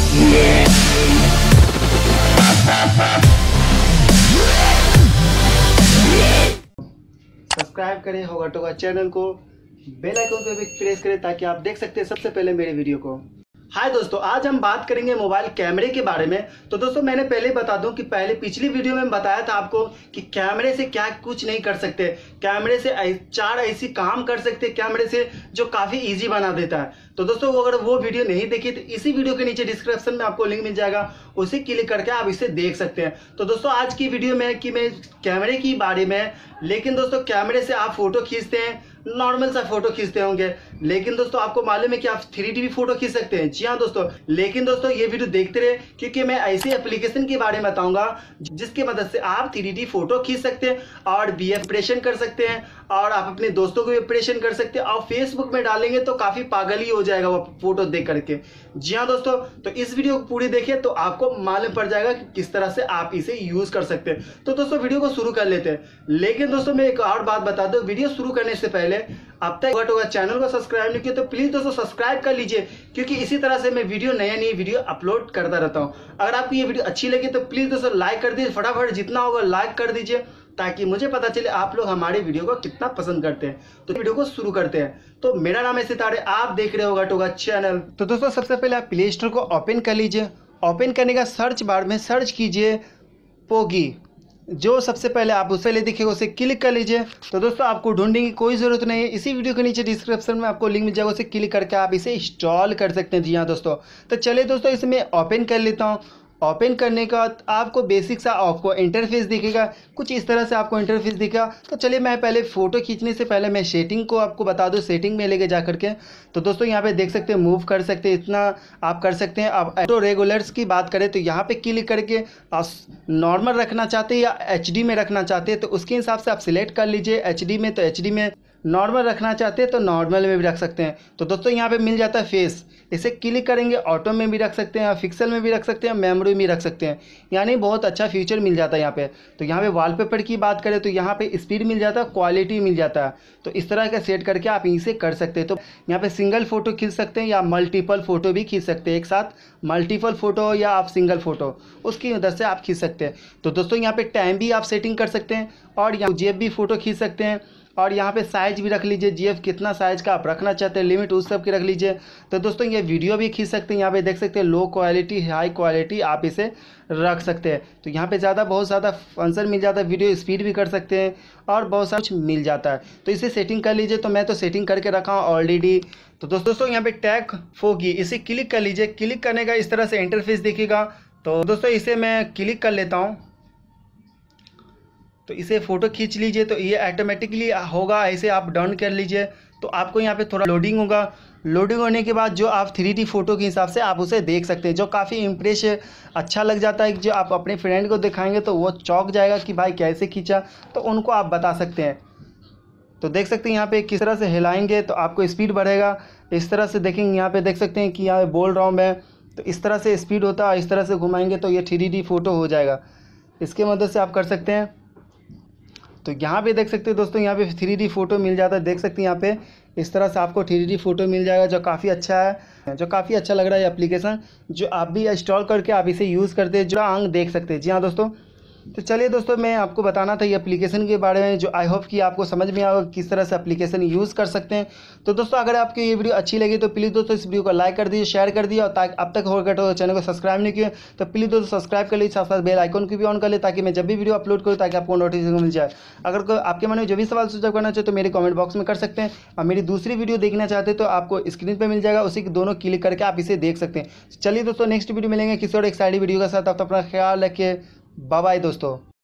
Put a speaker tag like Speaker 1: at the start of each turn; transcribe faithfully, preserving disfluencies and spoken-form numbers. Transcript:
Speaker 1: Subscribe करें होगा टोगा चैनल को, बेल आइकन पे भी प्रेस करें ताकि आप देख सकते हैं सबसे पहले मेरे वीडियो को। हाय दोस्तों, आज हम बात करेंगे मोबाइल कैमरे के बारे में। तो दोस्तों मैंने पहले बता दूं कि पहले पिछली वीडियो में बताया था आपको कि कैमरे से क्या कुछ नहीं कर सकते, कैमरे से चार ऐसी काम कर सकते कैमरे से जो काफ़ी इजी बना देता है। तो दोस्तों अगर वो वीडियो नहीं देखी तो इसी वीडियो के नीचे डिस्क्रिप्शन में आपको लिंक मिल जाएगा, उसे क्लिक करके आप इसे देख सकते हैं। तो दोस्तों आज की वीडियो में कि मैं कैमरे की बारे में, लेकिन दोस्तों कैमरे से आप फोटो खींचते हैं, नॉर्मल सा फोटो खींचते होंगे, लेकिन दोस्तों आपको मालूम है कि आप थ्री डी भी फोटो खींच सकते हैं। जी हाँ दोस्तों, लेकिन दोस्तों ये वीडियो देखते रहे क्योंकि मैं ऐसी एप्लीकेशन के बारे में बताऊंगा जिसकी मदद से आप थ्री डी फोटो खींच सकते हैं और बी एफ ऑपरेशन कर सकते हैं और आप अपने दोस्तों को भी ऑपरेशन कर सकते हैं और फेसबुक में डालेंगे तो काफी पागल ही हो जाएगा वो फोटो देख करके। जी हाँ दोस्तों, तो इस वीडियो को पूरी देखिए तो आपको मालूम पड़ जाएगा कि किस तरह से आप इसे यूज कर सकते हैं। तो दोस्तों वीडियो को शुरू कर लेते हैं, लेकिन दोस्तों मैं एक और बात बता दूं, वीडियो शुरू करने से पहले अब तक होगा चैनल को सब्सक्राइब नहीं किया तो प्लीज दोस्तों सब्सक्राइब कर लीजिए, क्योंकि इसी तरह से मैं वीडियो नया नई वीडियो अपलोड करता रहता हूं। अगर आपको ये वीडियो अच्छी लगी तो प्लीज दोस्तों लाइक कर दीजिए, फटाफट जितना होगा लाइक कर दीजिए ताकि मुझे पता चले आप लोग हमारे वीडियो को कितना पसंद करते हैं। तो वीडियो को शुरू करते हैं। तो मेरा नाम है सितारे, आप देख रहे होगा टोगा चैनल। तो दोस्तों सबसे पहले आप प्ले स्टोर को ओपन कर लीजिए। ओपन करने का सर्च बार में सर्च कीजिए पोगी, जो सबसे पहले आप उससे ले दिखेगा उसे क्लिक कर लीजिए। तो दोस्तों आपको ढूंढने की कोई ज़रूरत नहीं है, इसी वीडियो के नीचे डिस्क्रिप्शन में आपको लिंक मिल जाएगा, उसे क्लिक करके आप इसे इंस्टॉल कर सकते हैं। जी हाँ दोस्तों, तो चलिए दोस्तों इसे मैं ओपन कर लेता हूँ। ओपन करने का आपको बेसिक सा आपको इंटरफेस दिखेगा, कुछ इस तरह से आपको इंटरफेस दिखा। तो चलिए मैं पहले फ़ोटो खींचने से पहले मैं सेटिंग को आपको बता दूं, सेटिंग में लेके जा करके। तो दोस्तों यहाँ पे देख सकते हैं मूव कर सकते हैं, इतना आप कर सकते हैं। अब ऑटो रेगुलर्स की बात करें तो यहाँ पे क्लिक करके आप नॉर्मल रखना चाहते हैं या एच डी में रखना चाहते हैं तो उसके हिसाब से आप सिलेक्ट कर लीजिए। एच डी में तो एच डी में, नॉर्मल रखना चाहते हैं तो नॉर्मल में भी रख सकते हैं। तो दोस्तों यहाँ पे मिल जाता है फेस, इसे क्लिक करेंगे ऑटो में भी रख सकते हैं, पिक्सल में भी रख सकते हैं, मेमोरी में रख सकते हैं, यानी बहुत अच्छा फीचर मिल जाता है यहाँ पे। तो यहाँ पे वॉलपेपर की बात करें तो यहाँ पे स्पीड मिल जाता है, क्वालिटी मिल जाता है। तो इस तरह का सेट करके आप इसे कर सकते हैं। तो यहाँ पे सिंगल फोटो खींच सकते हैं या मल्टीपल फोटो भी खींच सकते हैं, एक साथ मल्टीपल फोटो या आप सिंगल फोटो उसकी मदद से आप खींच सकते हैं। तो दोस्तों यहाँ पे टाइम भी आप सेटिंग कर सकते हैं और यहाँ जेब भी फोटो खींच सकते हैं और यहाँ पे साइज भी रख लीजिए, जीएफ कितना साइज का आप रखना चाहते हैं, लिमिट उस सब की रख लीजिए। तो दोस्तों ये वीडियो भी खींच सकते हैं, यहाँ पे देख सकते हैं लो क्वालिटी हाई क्वालिटी आप इसे रख सकते हैं। तो यहाँ पे ज़्यादा बहुत ज़्यादा फंक्शन मिल जाता है, वीडियो स्पीड भी कर सकते हैं और बहुत सा कुछ मिल जाता है। तो इसे सेटिंग कर लीजिए, तो मैं तो सेटिंग करके रखा हूँ ऑलरेडी। तो दोस्तों यहाँ पे टैग फोगी, इसे क्लिक कर लीजिए। क्लिक करने का इस तरह से इंटरफेस दिखेगा। तो दोस्तों इसे मैं क्लिक कर लेता हूँ, तो इसे फ़ोटो खींच लीजिए। तो ये ऑटोमेटिकली होगा, ऐसे आप डाउन कर लीजिए तो आपको यहाँ पे थोड़ा लोडिंग होगा। लोडिंग होने के बाद जो आप थ्री डी फोटो के हिसाब से आप उसे देख सकते हैं, जो काफ़ी इम्प्रेस अच्छा लग जाता है। जो आप अपने फ्रेंड को दिखाएंगे तो वो चौंक जाएगा कि भाई कैसे खींचा, तो उनको आप बता सकते हैं। तो देख सकते हैं यहाँ पे किस तरह से हिलाएंगे तो आपको स्पीड बढ़ेगा। इस तरह से देखेंगे, यहाँ पे देख सकते हैं कि यहाँ पे बोल रहा हूँ मैं, तो इस तरह से स्पीड होता है। इस तरह से घुमाएंगे तो ये थ्री डी फोटो हो जाएगा, इसके मदद से आप कर सकते हैं। तो यहाँ पे देख सकते हैं दोस्तों, यहाँ पे थ्री डी फोटो मिल जाता है, देख सकते हैं यहाँ पे इस तरह से आपको थ्री डी फोटो मिल जाएगा, जो काफ़ी अच्छा है, जो काफ़ी अच्छा लग रहा है ये एप्लीकेशन, जो आप भी इंस्टॉल करके आप इसे यूज़ करते हैं, जो आंग देख सकते हैं। जी हाँ दोस्तों, तो चलिए दोस्तों मैं आपको बताना था ये एप्लीकेशन के बारे में, जो आई होप कि आपको समझ में आएगा किस तरह से एप्लीकेशन यूज़ कर सकते हैं। तो दोस्तों अगर आपको ये वीडियो अच्छी लगी तो प्लीज़ दोस्तों इस वीडियो को लाइक कर दीजिए, शेयर कर दिए, और ताकि अब तक हो गए तो चैनल को सब्सक्राइब नहीं किए तो प्लीज़ दोस्तों सब्सक्राइब कर लीजिए, साथ साथ बेल आइकन को भी ऑन कर ले ताकि मैं जब भी वीडियो अपलोड करूँ ताकि आपको नोटिफिकेशन मिल जाए। अगर कोई आपके मन में जो भी सवाल सुझाव करना चाहे तो मेरे कमेंट बॉक्स में कर सकते हैं, और मेरी दूसरी वीडियो देखना चाहते हैं तो आपको स्क्रीन पर मिल जाएगा, उसी दोनों क्लिक करके आप इसे देख सकते हैं। चलिए दोस्तों नेक्स्ट वीडियो मिलेंगे किसी और एक साइड वीडियो के साथ, आप अपना ख्याल रखिए, बाय बाय दोस्तों।